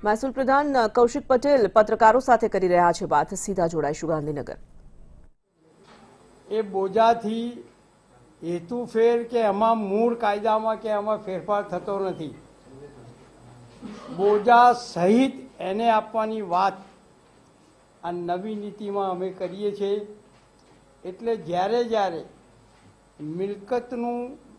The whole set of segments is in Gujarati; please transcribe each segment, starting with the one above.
મહેસૂલ પ્રધાન કૌશિક પટેલ પત્રકારો સાથે કરી રહ્યા છે વાત. સીધા જોડાઈશું ગાંધીનગર. એ બોજાથી હેતુફેર કે એમાં મૂળ કાયદામાં કે એમાં ફેરફાર થતો નથી. બોજા સહિત એને આપવાની વાત આ નવી નીતિમાં અમે કરીએ છીએ. એટલે જ્યારે મિલકતનું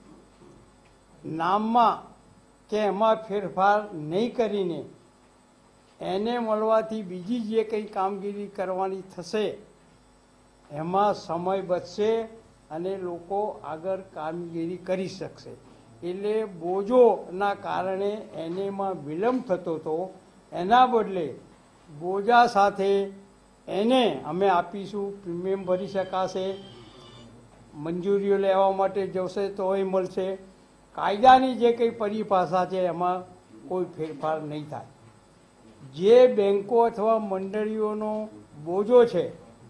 નામમાં કે એમાં ફેરફાર નહીં કરીને એને મળવાથી બીજી જે કંઈ કામગીરી કરવાની થશે એમાં સમય બચશે અને લોકો આગળ કામગીરી કરી શકશે. એટલે બોજોના કારણે એનેમાં વિલંબ થતો હતો, એના બદલે બોજા સાથે એને અમે આપીશું. પ્રીમિયમ ભરી શકાશે, મંજૂરીઓ લેવા માટે જશે તોય મળશે. કાયદાની જે કંઈ પરિભાષા છે એમાં કોઈ ફેરફાર નહીં થાય. જે બેન્કો અથવા મંડળીઓનો બોજો છે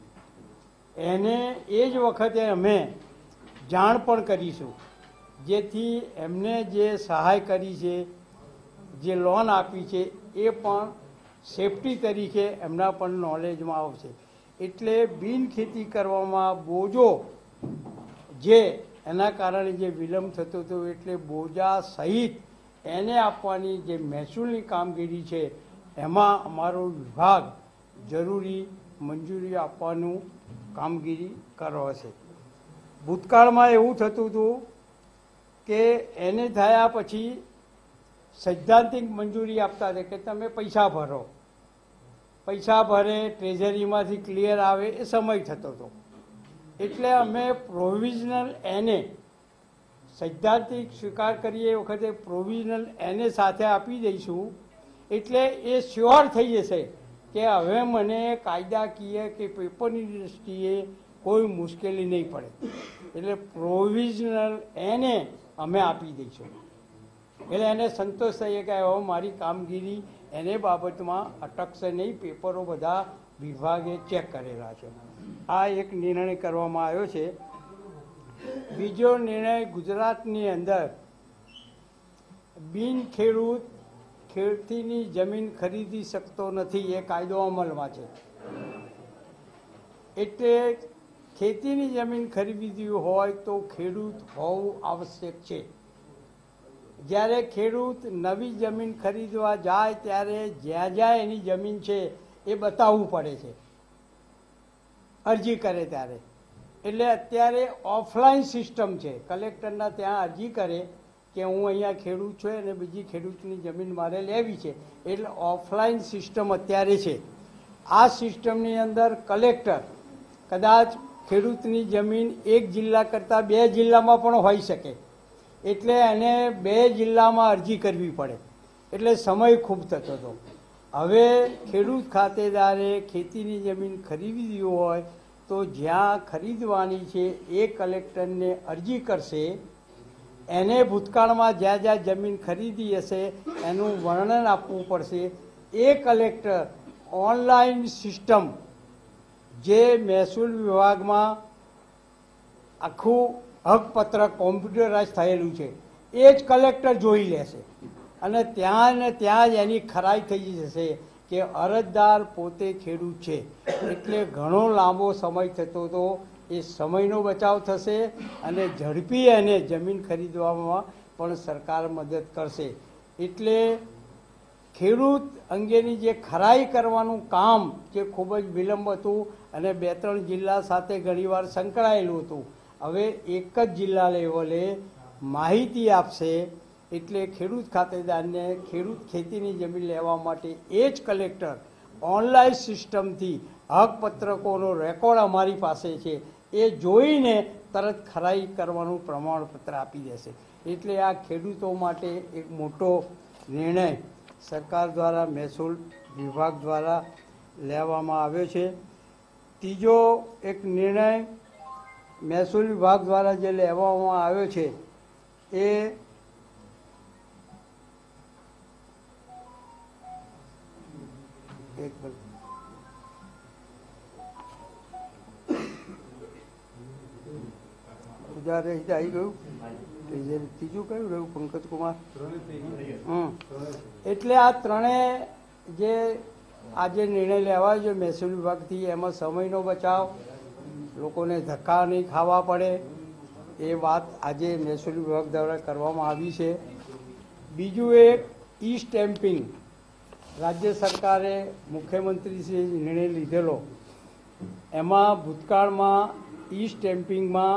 એને એ જ વખતે અમે જાણ પણ કરીશું, જેથી એમને જે સહાય કરી છે, જે લોન આપી છે એ પણ સેફટી તરીકે એમના પણ નોલેજમાં આવશે. એટલે બિનખેતી કરવામાં બોજો જે એના કારણે જે વિલંબ થતો હતો એટલે બોજા સહિત એને આપવાની જે મહેસૂલની કામગીરી છે એમાં અમારો વિભાગ જરૂરી મંજૂરી આપવાનું કામગીરી કરશે. ભૂતકાળમાં એવું થતું હતું કે એને થયા પછી સૈદ્ધાંતિક મંજૂરી આપતા હતા કે તમે પૈસા ભરો, પૈસા ભરે ટ્રેઝરીમાંથી ક્લિયર આવે એ સમય થતો હતો. એટલે અમે પ્રોવિઝનલ એને સૈદ્ધાંતિક સ્વીકાર કરીએ એ વખતે પ્રોવિઝનલ એને સાથે આપી દઈશું. એટલે એ શ્યોર થઈ જશે કે હવે મને કાયદાકીય કે પેપરની દૃષ્ટિએ કોઈ મુશ્કેલી નહીં પડે. એટલે પ્રોવિઝનલ એને અમે આપી દઈશું. એટલે એને સંતોષ થઈએ કે હવે મારી કામગીરી એને બાબતમાં અટકશે નહીં. પેપરો બધા વિભાગે ચેક કરેલા છે. આ એક નિર્ણય કરવામાં આવ્યો છે. બીજો નિર્ણય, ગુજરાતની અંદર બિન ખેડૂત ખેતીની જમીન ખરીદી શકતો નથી એ કાયદો અમલમાં છે. એટલે ખેતીની જમીન ખરીદવી હોય તો ખેડૂત હોવું આવશ્યક છે. જ્યારે ખેડૂત નવી જમીન ખરીદવા જાય ત્યારે જ્યાં એની જમીન છે એ બતાવવું પડે છે અરજી કરે ત્યારે. એટલે અત્યારે ઓફલાઈન સિસ્ટમ છે. કલેક્ટરના ત્યાં અરજી કરે કે હું અહીંયા ખેડૂત છું અને બીજી ખેડૂતની જમીન મારે લેવી છે. એટલે ઓફલાઈન સિસ્ટમ અત્યારે છે. આ સિસ્ટમની અંદર કલેક્ટર કદાચ ખેડૂતની જમીન એક જિલ્લા કરતાં 2 જિલ્લામાં પણ હોઈ શકે. એટલે એને 2 જિલ્લામાં અરજી કરવી પડે. એટલે સમય ખૂબ થતો હતો. હવે ખેડૂત ખાતેદારે ખેતીની જમીન ખરીદવી હોય તો જ્યાં ખરીદવાની છે એ કલેક્ટરને અરજી કરશે. એને ભૂતકાળમાં જ્યાં જમીન ખરીદી હશે એનું વર્ણન આપવું પડશે. એ કલેક્ટર ઓનલાઈન સિસ્ટમ જે મહેસૂલ વિભાગમાં આખું હકપત્ર કોમ્પ્યુટરાઇઝ થયેલું છે એ જ કલેક્ટર જોઈ લેશે અને ત્યાં ને ત્યાં જ એની ખરાઈ થઈ જશે કે અરજદાર પોતે ખેડૂત છે. એટલે ઘણો લાંબો સમય થતો હતો. એ સમયનો બચાવ થશે અને ઝડપી એને જમીન ખરીદવામાં પણ સરકાર મદદ કરશે. એટલે ખેડૂત અંગેની જે ખરાઈ કરવાનું કામ જે ખૂબ જ વિલંબ હતું અને 2-3 જિલ્લા સાથે ઘણીવાર સંકળાયેલું હતું, હવે એક જ જિલ્લા લેવલે માહિતી આપશે. એટલે ખેડૂત ખાતેદારને ખેતીની જમીન લેવા માટે એ જ કલેક્ટર ઓનલાઈન સિસ્ટમથી હકપત્રકોનો રેકોર્ડ અમારી પાસે છે એ જોઈને તરત ખરાઈ કરવાનું પ્રમાણપત્ર આપી દેશે. એટલે આ ખેડૂતો માટે એક મોટો નિર્ણય સરકાર દ્વારા મહેસૂલ વિભાગ દ્વારા લેવામાં આવ્યો છે. ત્રીજો એક નિર્ણય મહેસૂલ વિભાગ દ્વારા જે લેવામાં આવ્યો છે એ આવી ગયું. ત્રીજું કયું રહ્યું પંકજકુમાર? એટલે આ ત્રણેય જે આજે નિર્ણય લેવાયો છે મહેસૂલ વિભાગથી, એમાં સમયનો બચાવ, લોકોને ધક્કા નહીં ખાવા પડે, એ વાત આજે મહેસૂલ વિભાગ દ્વારા કરવામાં આવી છે. બીજું એક ઈ સ્ટેમ્પિંગ, રાજ્ય સરકારે મુખ્યમંત્રીશ્રીએ નિર્ણય લીધેલો, એમાં ભૂતકાળમાં ઈ સ્ટેમ્પિંગમાં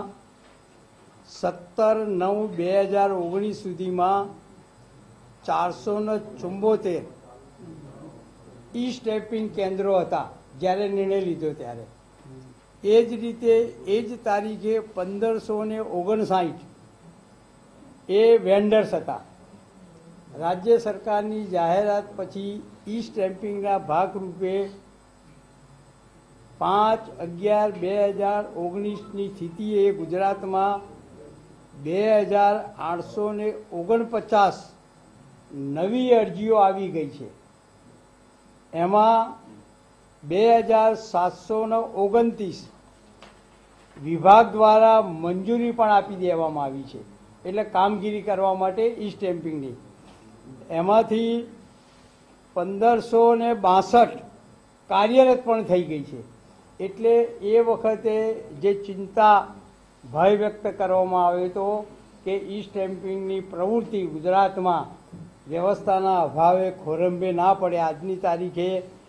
17/9/2019 સુધીમાં 474 ઈ સ્ટેમ્પિંગ કેન્દ્રો હતા જ્યારે નિર્ણય લીધો ત્યારે. એ જ રીતે એ જ તારીખે 1559 એ વેન્ડર્સ હતા. રાજ્ય સરકારની જાહેરાત પછી ઈ સ્ટેમ્પિંગના ભાગરૂપે 5/11/2019ની સ્થિતિએ ગુજરાતમાં 2849 નવી અરજીઓ આવી ગઈ છે. એમાં 2729 વિભાગ દ્વારા મંજૂરી પણ આપી દેવામાં આવી છે, એટલે કામગીરી કરવા માટે ઈ સ્ટેમ્પિંગની. એમાંથી 1562 કાર્યરત પણ થઈ ગઈ છે. એટલે એ વખતે જે ચિંતા ભય વ્યક્ત કરવામાં આવ્યો હતો કે ઈ સ્ટેમ્પિંગની પ્રવૃત્તિ ગુજરાતમાં વ્યવસ્થાના અભાવે ખોરંભે ના પડે, આજની તારીખે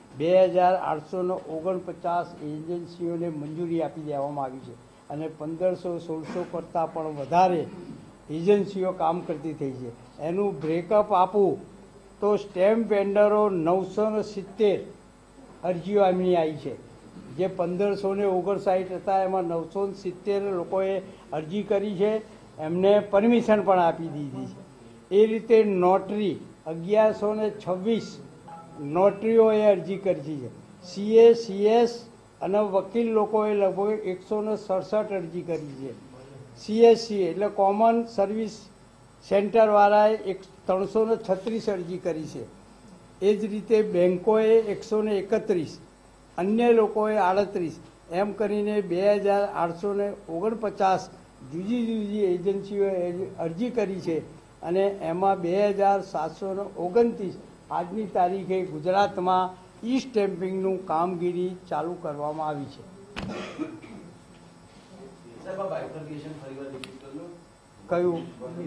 2849 એજન્સીઓને મંજૂરી આપી દેવામાં આવી છે અને 1500-1600 કરતાં પણ વધારે એજન્સીઓ કામ કરતી થઈ છે. એનું બ્રેકઅપ આપું તો સ્ટેમ્પ વેન્ડરો 970 અરજીઓ એમની આવી છે. જે 1559 હતા એમાં 970 લોકોએ અરજી કરી છે, એમને પરમિશન પણ આપી દીધી છે. એ રીતે નોટરી 1126 નોટરીઓએ અરજી કરી છે. સીએ, સીએસ અને વકીલ લોકોએ લગભગ 167 અરજી કરી છે. સીએસસી એટલે કોમન સર્વિસ સેન્ટરવાળાએ 336 અરજી કરી છે. એ જ રીતે બેન્કોએ 131, અન્ય લોકોએ 38, એમ કરીને 2849 જુદી જુદી એજન્સીઓએ અરજી કરી છે અને એમાં 2729 આજની તારીખે ગુજરાતમાં ઈ સ્ટેમ્પિંગનું કામગીરી ચાલુ કરવામાં આવી છે. કયું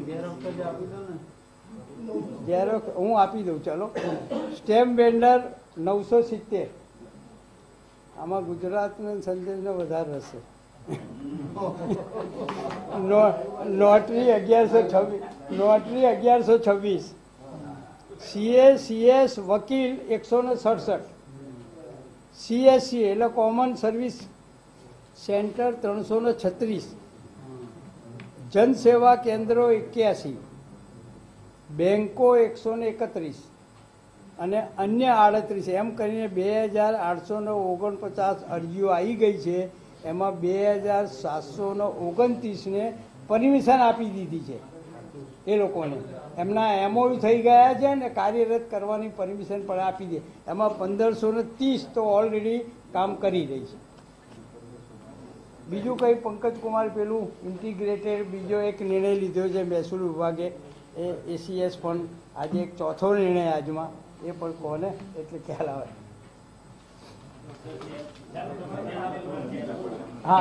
ઝેરોક્સ હું આપી દઉં. ચાલો, સ્ટેમ્પ વેન્ડર 970. આમાં ગુજરાતનો સંદેશનો વધારે હશે. નોટરી 1126, સીએ, સીએસ, વકીલ 167, સીએસસી એટલે કોમન સર્વિસ સેન્ટર 336, જનસેવા કેન્દ્રો 81, બેન્કો 131 અને અન્ય 38, એમ કરીને 2849 અરજીઓ આવી ગઈ છે. એમાં 2729ને પરમિશન આપી દીધી છે. એ લોકોને એમના એમઓયુ થઈ ગયા છે ને કાર્યરત કરવાની પરમિશન પણ આપી દે. એમાં 1530 તો ઓલરેડી કામ કરી રહી છે. બીજું કંઈ પંકજકુમાર પેલું ઇન્ટિગ્રેટેડ બીજો એક નિર્ણય લીધો છે મહેસૂલ વિભાગે, એ એસીએસ ફંડ, આજે એક ચોથો નિર્ણય આજમાં, એ પણ કોને એટલે ખ્યાલ આવે. હા,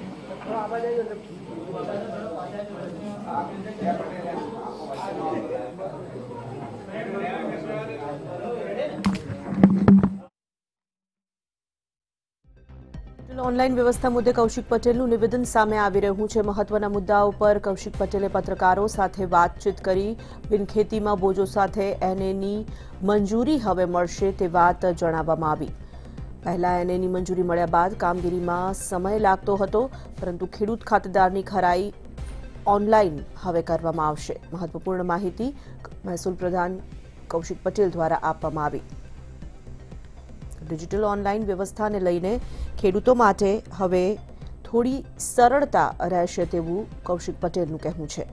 ઓનલાઈન વ્યવસ્થા મુદ્દે કૌશિક પટેલનું નિવેદન સામે આવી રહ્યું છે. મહત્વના મુદ્દાઓ પર કૌશિક પટેલે પત્રકારો સાથે વાતચીત કરી બિનખેતીમાં બોજો સાથે એનએની મંજૂરી હવે મળશે તે વાત જણાવવામાં આવી. પહેલા એનએની મંજૂરી મળ્યા બાદ કામગીરીમાં સમય લાગતો હતો, પરંતુ ખેડૂત ખાતેદારની ખરાઈ ઓનલાઈન હવે કરવામાં આવશે. મહત્વપૂર્ણ માહિતી મહેસૂલ પ્રધાન કૌશિક પટેલ દ્વારા આપવામાં આવી. ડિજિટલ ઓનલાઈન વ્યવસ્થાને લઈને ખેડૂતો માટે હવે થોડી સરળતા રહેશે તેવું કૌશિક પટેલનું કહેવું છે.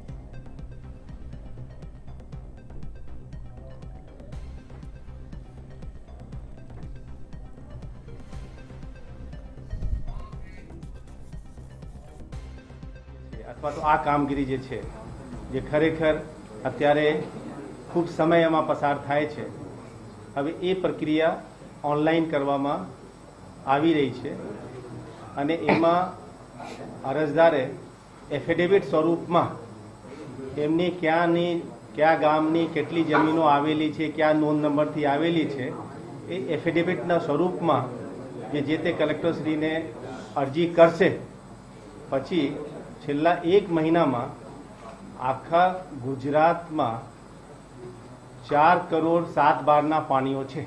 અથવા તો આ કામગીરી જે છે, જે ખરેખર અત્યારે ખૂબ સમય એમાં પસાર થાય છે હવે એ પ્રક્રિયા ઓનલાઈન કરવામાં આવી રહી છે અને એમાં અરજદારે એફિડેવિટ સ્વરૂપમાં એમની કયા ગામની કેટલી જમીનો આવેલી છે, કયા નોંધ નંબરથી આવેલી છે, એ એફિડેવિટના સ્વરૂપમાં જે તે કલેક્ટરશ્રીને અરજી કરશે. પછી છેલ્લા 1 મહિનામાં આખા ગુજરાતમાં 4 કરોડ 7 બારના પાણીઓ છે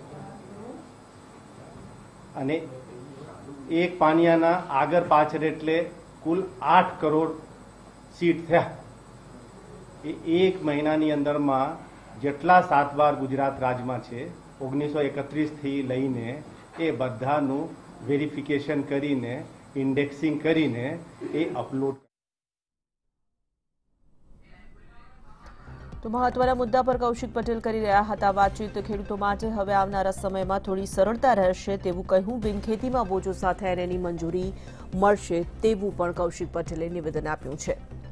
અને એક પાણીયાના આગળ પાછળ એટલે કુલ 8 કરોડ સીટ થયા. એ 1 મહિનાની અંદરમાં જેટલા 7 બાર ગુજરાત રાજ્યમાં છે 1931 થી લઈને એ બધાનું વેરિફિકેશન કરીને ઇન્ડેક્સિંગ કરીને એ અપલોડ. તો મહત્વના મુદ્દા પર કૌશિક પટેલ કરી રહ્યા હતા વાતચીત. ખેડૂતો માટે હવે આવનારા સમયમાં થોડી સરળતા રહેશે તેવું કહ્યું. બિનખેતીમાં બોજો સાથે એની મંજૂરી મળશે તેવું પણ કૌશિક પટેલે નિવેદન આપ્યું છે.